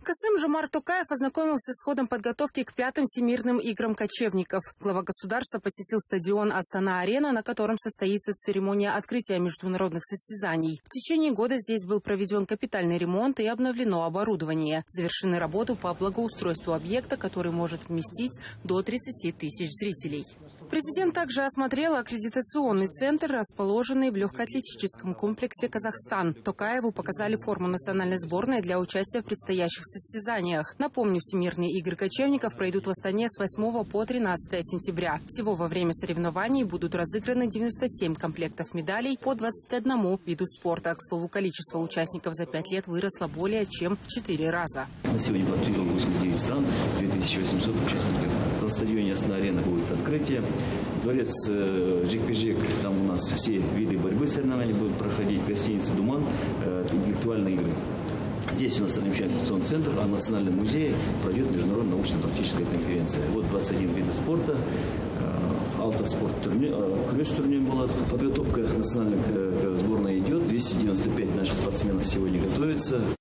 Касым-Жомарт Токаев ознакомился с ходом подготовки к 5-м Всемирным играм кочевников. Глава государства посетил стадион Астана-Арена, на котором состоится церемония открытия международных состязаний. В течение года здесь был проведен капитальный ремонт и обновлено оборудование. Завершены работы по благоустройству объекта, который может вместить до 30 тысяч зрителей. Президент также осмотрел аккредитационный центр, расположенный в легкоатлетическом комплексе «Казахстан». Токаеву показали форму национальной сборной для участия в предстоящих состязаниях. Напомню, Всемирные игры кочевников пройдут в Астане с 8 по 13 сентября. Всего во время соревнований будут разыграны 97 комплектов медалей по 21 виду спорта. К слову, количество участников за 5 лет выросло более чем в 4 раза. На сегодня подтвердил 89 стран, 2800 участников. На стадионе Астана-Арена будет открытие. Дворец Жик-Пижик, там у нас все виды борьбы соревнований будут проходить. Гостиница «Думан», интеллектуальные игры. Здесь у нас аккредитационный центр, а в Национальном музее пройдет международная научно-практическая конференция. Вот 21 вида спорта, автоспорт, кросс-турнир была, подготовка национальной сборной идет, 295 наших спортсменов сегодня готовятся.